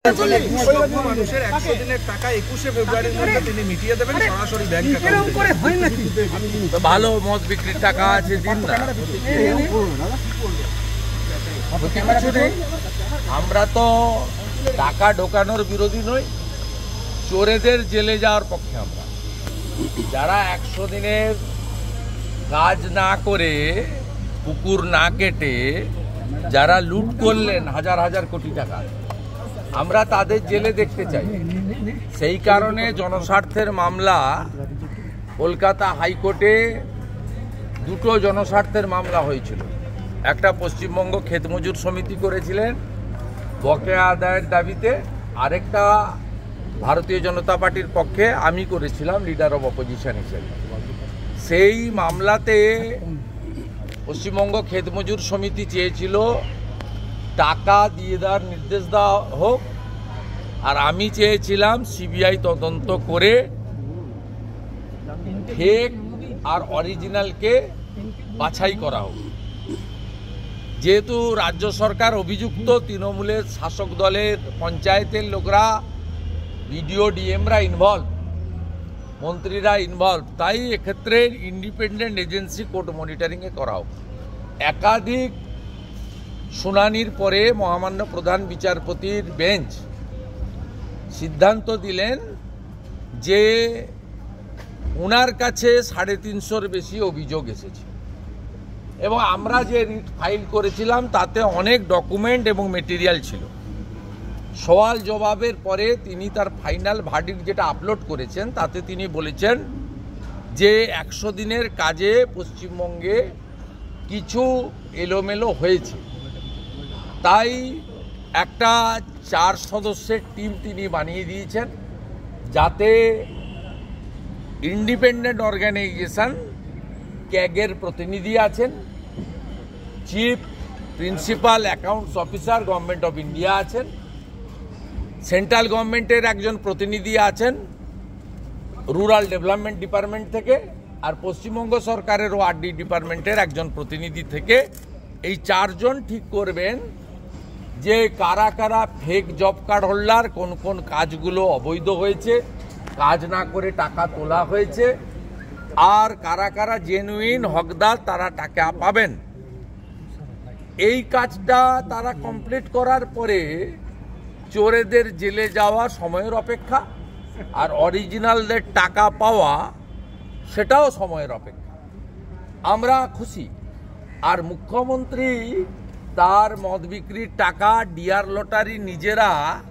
মানুষের 100 দিনের টাকা 21শে ফেব্রুয়ারির মধ্যে তিনি মিটিয়ে দেবেন সরাসরি ব্যাংক অ্যাকাউন্টে। ভালো মদ বিক্রির টাকা আছে, দিন না। আমরা তো টাকা ঢোকানোর বিরোধী নই, চোরেদের জেলে যাওয়ার পক্ষে। আমরা যারা 100 দিনের কাজ না করে, পুকুর না কেটে যারা লুট করলেন হাজার হাজার কোটি টাকা, আমরা তাদের জেলে দেখতে চাই। সেই কারণে জনস্বার্থের মামলা কলকাতা হাইকোর্টে দুটো জনস্বার্থের মামলা হয়েছিল। একটা পশ্চিমবঙ্গ ক্ষেতমজুর সমিতি করেছিলেন বকেয়া আদায়ের দাবিতে, আরেকটা ভারতীয় জনতা পার্টির পক্ষে আমি করেছিলাম লিডার অব অপোজিশন হিসেবে। সেই মামলাতে পশ্চিমবঙ্গ ক্ষেতমজুর সমিতি চেয়েছিল টাকা দিয়ে দেওয়ার নির্দেশ দেওয়া হোক, আর আমি চেয়েছিলাম সিবিআই তদন্ত করে ফেক আর অরিজিনালকে বাছাই করা হোক। যেহেতু রাজ্য সরকার অভিযুক্ত, তৃণমূলের শাসক দলের পঞ্চায়েতের লোকরা, বিডিও ডিএমরা ইনভলভ, মন্ত্রীরা ইনভলভ, তাই এক্ষেত্রে ইন্ডিপেন্ডেন্ট এজেন্সি কোর্ট মনিটরিংয়ে করা হোক। একাধিক শুনানির পরে মহামান্য প্রধান বিচারপতির বেঞ্চ সিদ্ধান্ত দিলেন যে ওনার কাছে 350-র বেশি অভিযোগ এসেছে, এবং আমরা যে রিট ফাইল করেছিলাম তাতে অনেক ডকুমেন্ট এবং মেটেরিয়াল ছিল। সওয়াল জবাবের পরে তিনি তার ফাইনাল ভার্ডিক্ট যেটা আপলোড করেছেন তাতে তিনি বলেছেন যে 100 দিনের কাজে পশ্চিমবঙ্গে কিছু এলোমেলো হয়েছে, তাই একটা 4 সদস্যের টিম তিনি বানিয়ে দিয়েছেন, যাতে ইন্ডিপেন্ডেন্ট অর্গানাইজেশন ক্যাগের প্রতিনিধি আছেন, chief principal accounts officer government of India আছেন, সেন্ট্রাল গভর্নমেন্টের একজন প্রতিনিধি আছেন রুরাল ডেভেলপমেন্ট ডিপার্টমেন্ট থেকে, আর পশ্চিমবঙ্গ সরকারেরও আরডি ডিপার্টমেন্টের একজন প্রতিনিধি থেকে। এই 4 জন ঠিক করবেন যে কারা কারা ফেক জব কার্ড হোল্ডার, কোন কোন কাজগুলো অবৈধ হয়েছে, কাজ না করে টাকা তোলা হয়েছে, আর কারা কারা জেনুইন হকদার তারা টাকা পাবেন। এই কাজটা তারা কমপ্লিট করার পরে চোরেদের জেলে যাওয়া সময়ের অপেক্ষা, আর অরিজিনালদের টাকা পাওয়া সেটাও সময়ের অপেক্ষা। আমরা খুশি। আর মুখ্যমন্ত্রী তার মদ বিক্রির টাকা ডিআর লটারি নিজেরা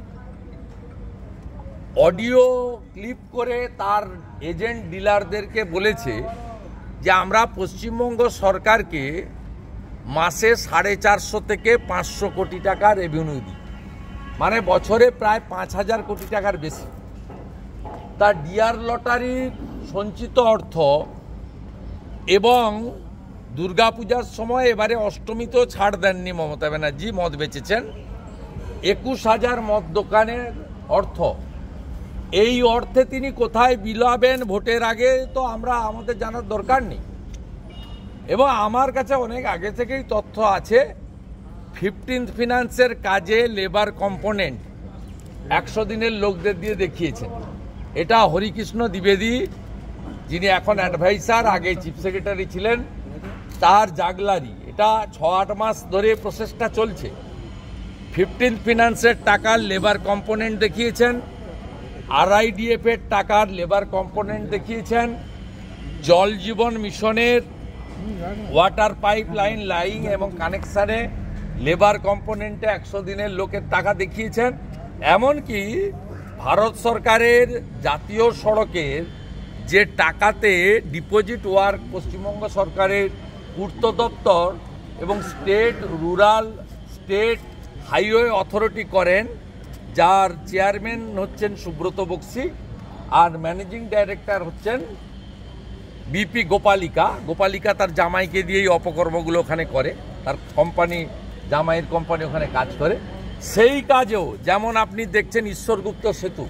অডিও ক্লিপ করে তার এজেন্ট ডিলারদেরকে বলেছে যে আমরা পশ্চিমবঙ্গ সরকারকে মাসে 450 থেকে 500 কোটি টাকা রেভিনিউ দিই, মানে বছরে প্রায় 5000 কোটি টাকার বেশি। তার ডিআর লটারির সঞ্চিত অর্থ এবং দুর্গাপূজার সময় এবারে অষ্টমীতেও ছাড় দেননি মমতা ব্যানার্জি, মদ বেচেছেন 21,000 মদ দোকানের অর্থ। এই অর্থে তিনি কোথায় বিলাবেন ভোটের আগে তো আমাদের জানার দরকার নেই, এবং আমার কাছে অনেক আগে থেকেই তথ্য আছে 15th ফিনান্সের কাজে লেবার কম্পোনেন্ট 100 দিনের লোকদের দিয়ে দেখিয়েছেন। এটা হরিকৃষ্ণ দ্বিবেদী, যিনি এখন অ্যাডভাইসার, আগে চিফ সেক্রেটারি ছিলেন, তার জাগলারি। এটা 6-8 মাস ধরে প্রসেসটা চলছে। 15th ফিনান্সের টাকার লেবার কম্পোনেন্ট দেখিয়েছেন, RIDF এর টাকার লেবার কম্পোনেন্ট দেখিয়েছেন, জল জীবন মিশনের ওয়াটার পাইপ লাইন লাইং এবং কানেকশানে লেবার কম্পোনেন্টে 100 দিনের লোকের টাকা দেখিয়েছেন। এমনকি ভারত সরকারের জাতীয় সড়কের যে টাকাতে ডিপোজিট ওয়ার্ক পশ্চিমবঙ্গ সরকারের পূর্ত দপ্তর এবং স্টেট হাইওয়ে অথরিটি করেন, যার চেয়ারম্যান হচ্ছেন সুব্রত বক্সি, আর ম্যানেজিং ডাইরেক্টর হচ্ছেন বিপি গোপালিকা তার জামাইকে দিয়েই অপকর্মগুলো ওখানে করে, তার কোম্পানি, জামাইয়ের কোম্পানি ওখানে কাজ করে। সেই কাজেও যেমন আপনি দেখছেন ঈশ্বরগুপ্ত সেতু,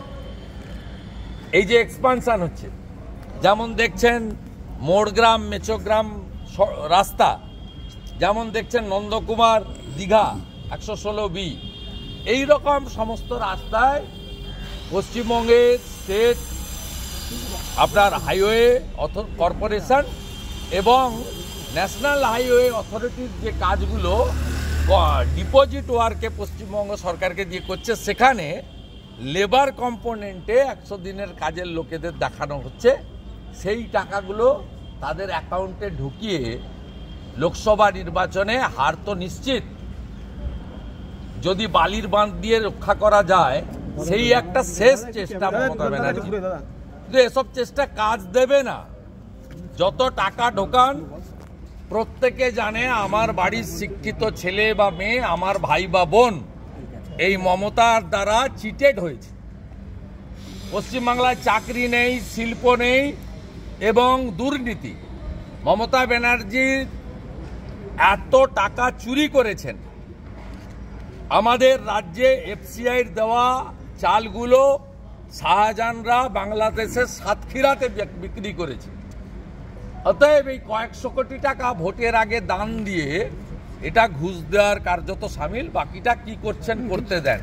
এই যে এক্সপানশন হচ্ছে, যেমন দেখছেন মোড়গ্রাম মেচোগ্রাম রাস্তা, যেমন দেখছেন নন্দকুমার দীঘা 116B, এই রকম সমস্ত রাস্তায় পশ্চিমবঙ্গের স্টেট আপনার হাইওয়ে কর্পোরেশন এবং ন্যাশনাল হাইওয়ে অথরিটির যে কাজগুলো ডিপোজিট ওয়ার্কে পশ্চিমবঙ্গ সরকারকে দিয়ে করছে, সেখানে লেবার কম্পোনেন্টে 100 দিনের কাজের লোকেদের দেখানো হচ্ছে সেই টাকাগুলো তাদের অ্যাকাউন্টে ঢুকিয়ে লোকসভা নির্বাচনে হার তো নিশ্চিত, যদি বালির বাঁধ দিয়ে রক্ষা করা যায় সেই একটা শেষ চেষ্টা মমতা ব্যানার্জি। কিন্তু এসব চেষ্টা কাজ দেবে না। যত টাকা ঢোকান, প্রত্যেকে জানে আমার বাড়ির শিক্ষিত ছেলে বা মেয়ে, আমার ভাই বা বোন এই মমতার দ্বারা চিটেড হয়েছে। পশ্চিমবাংলায় চাকরি নেই, শিল্প নেই এবং দুর্নীতি। মমতা ব্যানার্জি এত টাকা চুরি করেছেন। আমাদের রাজ্যে এফসিআইয়ের দেওয়া চালগুলো শাহজাহানরা বাংলাদেশের সাতক্ষীরাতে বিক্রি করেছে। অতএব এই কয়েকশো কোটি টাকা ভোটের আগে দান দিয়ে এটা ঘুষ দেওয়ার কার্যত সামিল। বাকিটা কি করছেন করতে দেন।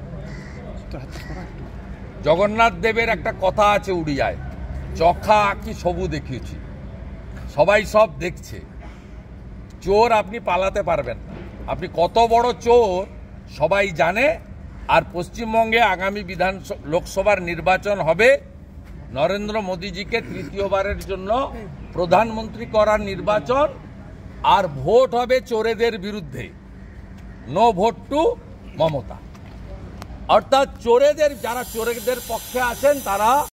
জগন্নাথ দেবের একটা কথা আছে উড়িয়ায়, চখা আঁকি সবু দেখিয়েছি। সবাই সব দেখছে। চোর আপনি পালাতে পারবেন না। আপনি কত বড় চোর সবাই জানে। আর পশ্চিমবঙ্গে আগামী লোকসভার নির্বাচন হবে, নরেন্দ্র মোদীজিকে তৃতীয়বারের জন্য প্রধানমন্ত্রী করার নির্বাচন, আর ভোট হবে চোরেদের বিরুদ্ধে। No vote to Mamata. অর্থাৎ চোরেদের, যারা চোরেদের পক্ষে আছেন তারা